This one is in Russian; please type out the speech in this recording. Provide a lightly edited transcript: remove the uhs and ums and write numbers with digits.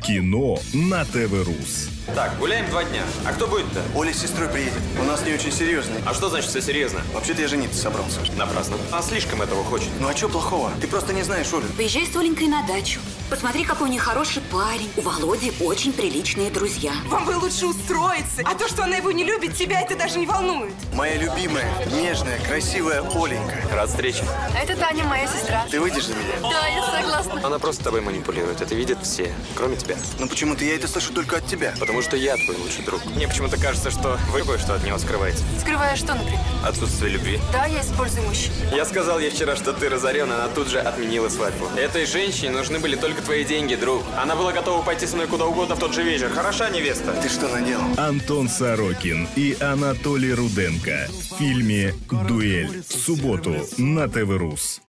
Кино на ТВ-Рус. Так, гуляем 2 дня. А кто будет-то? Оля с сестрой приедет. У нас не очень серьезный. А что значит все серьезно? Вообще-то я жениться собрался. Напрасно. Она слишком этого хочет. Ну а что плохого? Ты просто не знаешь Олю. Поезжай с Оленькой на дачу. Посмотри, какой у них хороший парень. У Володи очень приличные друзья. Вам бы лучше устроиться. А то, что она его не любит, тебя это даже не волнует. Моя любимая, нежная, красивая Оленька. Рад встрече. А это Таня, моя сестра. Ты выйдешь за меня? Да, я согласна. Она просто тобой манипулирует. Это видят все, кроме тебя. Но почему-то я это слышу только от тебя. Потому что я твой лучший друг. Мне почему-то кажется, что вы кое-что от него скрываете. Скрывая что, например? Отсутствие любви. Да, я использую мужчин. Я сказал ей вчера, что ты разорен, она тут же отменила свадьбу. Этой женщине нужны были только твои деньги, друг. Она была готова пойти со мной куда угодно в тот же вечер. Хороша невеста? Ты что наделал? Антон Сорокин и Анатолий Руденко в фильме «Дуэль» в субботу на ТВ-Рус.